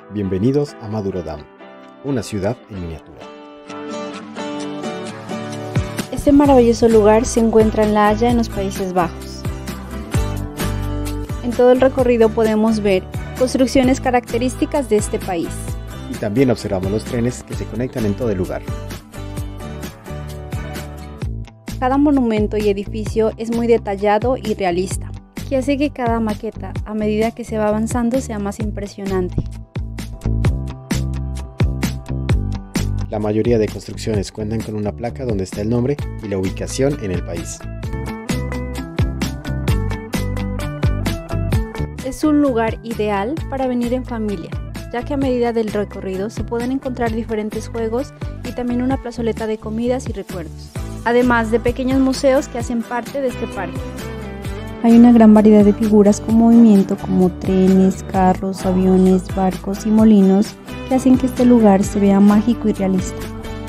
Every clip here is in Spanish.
Bienvenidos a Madurodam, una ciudad en miniatura. Este maravilloso lugar se encuentra en La Haya, en los Países Bajos. En todo el recorrido podemos ver construcciones características de este país. Y también observamos los trenes que se conectan en todo el lugar. Cada monumento y edificio es muy detallado y realista, que hace que cada maqueta, a medida que se va avanzando, sea más impresionante. La mayoría de construcciones cuentan con una placa donde está el nombre y la ubicación en el país. Es un lugar ideal para venir en familia, ya que a medida del recorrido se pueden encontrar diferentes juegos y también una plazoleta de comidas y recuerdos, además de pequeños museos que hacen parte de este parque. Hay una gran variedad de figuras con movimiento como trenes, carros, aviones, barcos y molinos que hacen que este lugar se vea mágico y realista.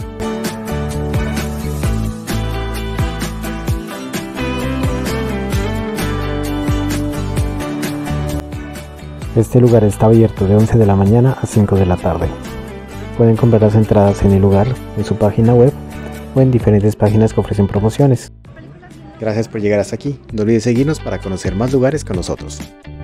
Este lugar está abierto de 11 de la mañana a 5 de la tarde. Pueden comprar las entradas en el lugar, en su página web o en diferentes páginas que ofrecen promociones. Gracias por llegar hasta aquí. No olvides seguirnos para conocer más lugares con nosotros.